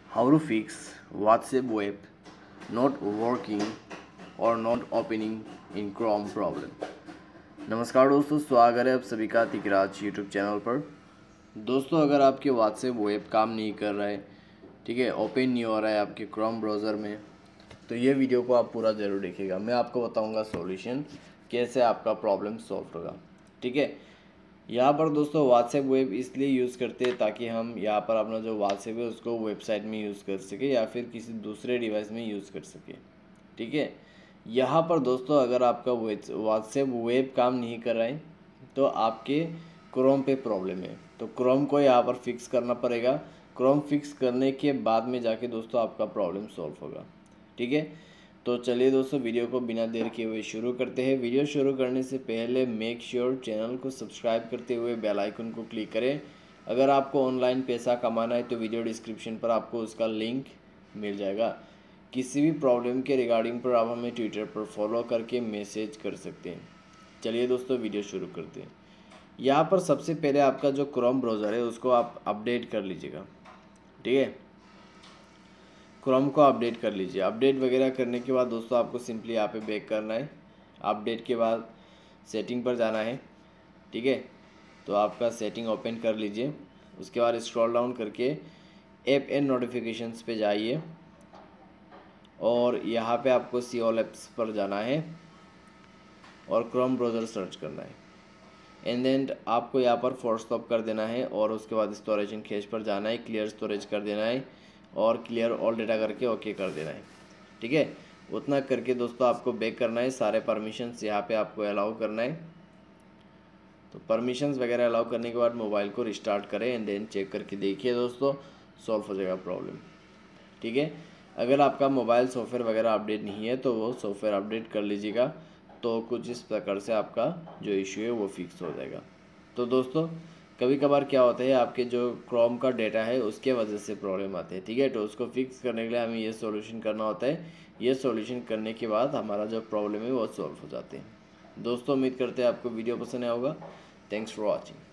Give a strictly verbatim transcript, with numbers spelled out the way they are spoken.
How to fix WhatsApp web not working or not opening in Chrome problem। नमस्कार दोस्तों, स्वागत है आप सभी का तिकराज यूट्यूब चैनल पर। दोस्तों, अगर आपके WhatsApp वेब काम नहीं कर रहा है, ठीक है, ओपन नहीं हो रहा है आपके क्रोम ब्राउज़र में, तो ये वीडियो को आप पूरा ज़रूर देखिएगा। मैं आपको बताऊंगा सॉल्यूशन कैसे आपका प्रॉब्लम सॉल्व होगा, ठीक है। यहाँ पर दोस्तों व्हाट्सएप वेब इसलिए यूज़ करते हैं ताकि हम यहाँ पर अपना जो व्हाट्सएप है उसको वेबसाइट में यूज़ कर सके या फिर किसी दूसरे डिवाइस में यूज़ कर सके, ठीक है। यहाँ पर दोस्तों अगर आपका व्हाट्सएप वेब काम नहीं कर रहा है तो आपके क्रोम पे प्रॉब्लम है, तो क्रोम को यहाँ पर फिक्स करना पड़ेगा। क्रोम फिक्स करने के बाद में जाके दोस्तों आपका प्रॉब्लम सॉल्व होगा, ठीक है। तो चलिए दोस्तों, वीडियो को बिना देर किए हुए शुरू करते हैं। वीडियो शुरू करने से पहले मेक श्योर चैनल को सब्सक्राइब करते हुए बेल आइकन को क्लिक करें। अगर आपको ऑनलाइन पैसा कमाना है तो वीडियो डिस्क्रिप्शन पर आपको उसका लिंक मिल जाएगा। किसी भी प्रॉब्लम के रिगार्डिंग पर आप हमें ट्विटर पर फॉलो करके मैसेज कर सकते हैं। चलिए दोस्तों, वीडियो शुरू करते हैं। यहाँ पर सबसे पहले आपका जो क्रोम ब्राउज़र है उसको आप अपडेट कर लीजिएगा, ठीक है। क्रोम को अपडेट कर लीजिए। अपडेट वगैरह करने के बाद दोस्तों आपको सिंपली यहाँ पे बैक करना है। अपडेट के बाद सेटिंग पर जाना है, ठीक है। तो आपका सेटिंग ओपन कर लीजिए। उसके बाद स्क्रॉल डाउन करके ऐप एंड नोटिफिकेशंस पे जाइए और यहाँ पे आपको सी ऑल एप्स पर जाना है और क्रोम ब्राउज़र सर्च करना है। एंड देन आपको यहाँ पर फोर्स स्टॉप कर देना है और उसके बाद स्टोरेज एंड कैश पर जाना है, क्लियर स्टोरेज कर देना है और क्लियर ऑल डेटा करके ओके कर देना है, ठीक है। उतना करके दोस्तों आपको बैक करना है। सारे परमिशंस यहाँ पे आपको अलाउ करना है। तो परमिशंस वगैरह अलाउ करने के बाद मोबाइल को रिस्टार्ट करें एंड देन चेक करके देखिए दोस्तों, सॉल्व हो जाएगा प्रॉब्लम, ठीक है। अगर आपका मोबाइल सॉफ्टवेयर वगैरह अपडेट नहीं है तो वो सॉफ्टवेयर अपडेट कर लीजिएगा, तो कुछ इस प्रकार से आपका जो इशू है वो फिक्स हो जाएगा। तो दोस्तों कभी कभार क्या होता है, आपके जो क्रोम का डेटा है उसके वजह से प्रॉब्लम आते हैं, ठीक है। तो उसको फिक्स करने के लिए हमें ये सॉल्यूशन करना होता है। ये सॉल्यूशन करने के बाद हमारा जो प्रॉब्लम है वो सॉल्व हो जाते हैं। दोस्तों उम्मीद करते हैं आपको वीडियो पसंद आया होगा। Thanks for watching.